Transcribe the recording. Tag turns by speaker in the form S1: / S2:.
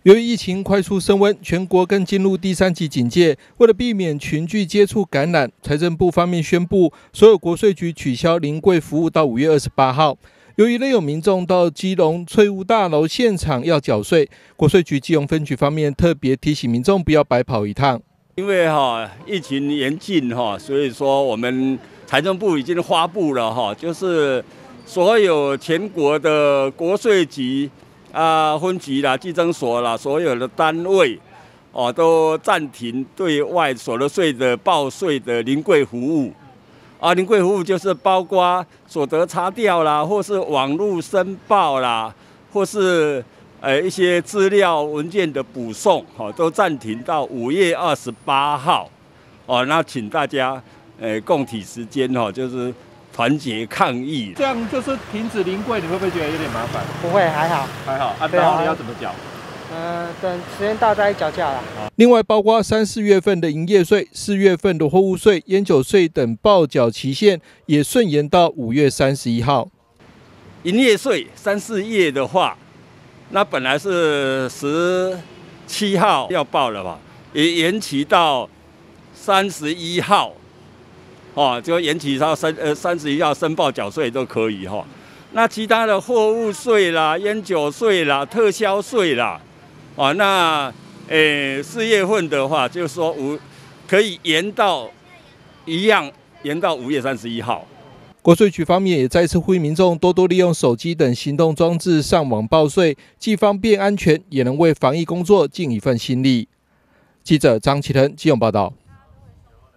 S1: 由于疫情快速升温，全国更进入第3级警戒。为了避免群聚接触感染，财政部方面宣布，所有国税局取消临柜服务到5月28号。由于仍有民众到基隆税务大楼现场要缴税，国税局基隆分局方面特别提醒民众不要白跑一趟。
S2: 因为疫情严峻所以说我们财政部已经发布了就是所有全国的国税局。分局啦、稽征所啦，所有的单位都暂停对外所得税的报税的临柜服务。临柜服务就是包括所得查调啦，或是网络申报啦，或是一些资料文件的补送，都暂停到5月28号。那请大家共体时间就是团结抗疫，
S1: 这样就是停止临柜，你会不会觉得有点麻烦？
S3: 不会，还好，
S1: 还好。然后你要怎么缴？
S3: 等时间到再缴价了。
S1: 另外，包括3、4月份的营业税、4月份的货物税、烟酒税等报缴期限也顺延到5月31号。
S2: 营业税3、4月的话，那本来是17号要报了吧，也延期到31号。就延期到31号申报缴税都可以那其他的货物税啦、烟酒税啦、特销税啦，那4月份的话，就是说可以延到5月31号。
S1: 国税局方面也再次呼吁民众多多利用手机等行动装置上网报税，既方便安全，也能为防疫工作尽一份心力。记者张启腾基隆报道。